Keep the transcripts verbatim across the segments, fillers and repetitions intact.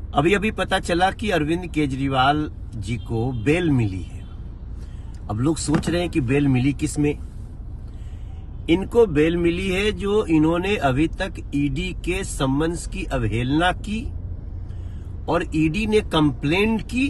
अभी अभी पता चला कि अरविंद केजरीवाल जी को बेल मिली है। अब लोग सोच रहे हैं कि बेल मिली किस में। इनको बेल मिली है जो इन्होंने अभी तक ईडी के सम्मन्स की अवहेलना की और ईडी ने कंप्लेंट की।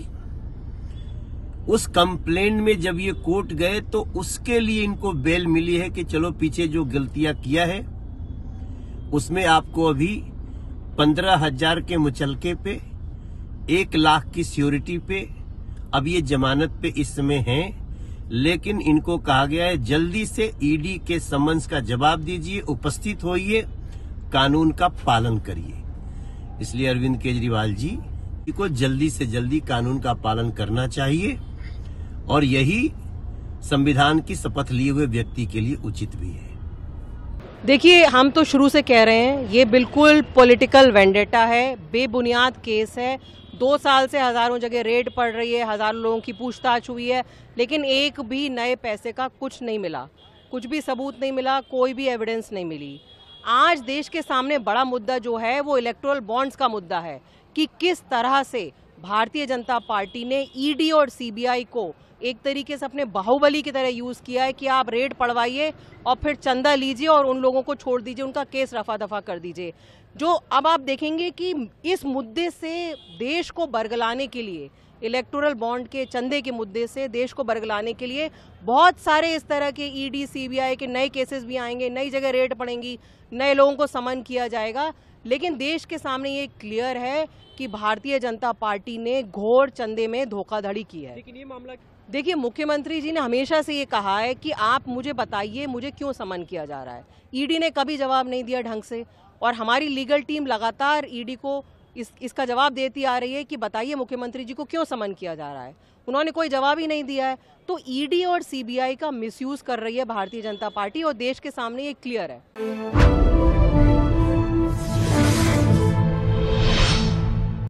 उस कंप्लेंट में जब ये कोर्ट गए तो उसके लिए इनको बेल मिली है कि चलो पीछे जो गलतियां किया है उसमें आपको अभी पंद्रह हजार के मुचलके पे, एक लाख की सिक्योरिटी पे, अब ये जमानत पे इस समय हैं, लेकिन इनको कहा गया है जल्दी से ईडी के सम्मन्स का जवाब दीजिए, उपस्थित होइए, कानून का पालन करिए। इसलिए अरविंद केजरीवाल जी को जल्दी से जल्दी कानून का पालन करना चाहिए और यही संविधान की शपथ लिए हुए व्यक्ति के लिए उचित भी है। देखिए, हम तो शुरू से कह रहे हैं ये बिल्कुल पॉलिटिकल वेंडेटा है, बेबुनियाद केस है। दो साल से हजारों जगह रेड पड़ रही है, हजारों लोगों की पूछताछ हुई है, लेकिन एक भी नए पैसे का कुछ नहीं मिला, कुछ भी सबूत नहीं मिला, कोई भी एविडेंस नहीं मिली। आज देश के सामने बड़ा मुद्दा जो है वो इलेक्टोरल बॉन्ड्स का मुद्दा है कि किस तरह से भारतीय जनता पार्टी ने ईडी और सीबीआई को एक तरीके से अपने बाहुबली की तरह यूज किया है कि आप रेड पड़वाइए और फिर चंदा लीजिए और उन लोगों को छोड़ दीजिए, उनका केस रफा दफा कर दीजिए। जो अब आप देखेंगे कि इस मुद्दे से देश को बरगलाने के लिए, इलेक्टोरल बॉन्ड के चंदे के मुद्दे से देश को बरगलाने के लिए बहुत सारे इस तरह के ईडी सीबीआई के नए केसेस भी आएंगे, नई जगह रेड पड़ेंगी, नए लोगों को समन किया जाएगा। लेकिन देश के सामने ये क्लियर है कि भारतीय जनता पार्टी ने घोर चंदे में धोखाधड़ी की है। लेकिन ये मामला देखिए, मुख्यमंत्री जी ने हमेशा से ये कहा है कि आप मुझे बताइए मुझे क्यों समन किया जा रहा है। ईडी ने कभी जवाब नहीं दिया ढंग से और हमारी लीगल टीम लगातार ईडी को इस इसका जवाब देती आ रही है कि बताइए मुख्यमंत्री जी को क्यों समन किया जा रहा है। उन्होंने कोई जवाब ही नहीं दिया है। तो ईडी और सीबीआई का मिसयूज कर रही है भारतीय जनता पार्टी और देश के सामने ये क्लियर है।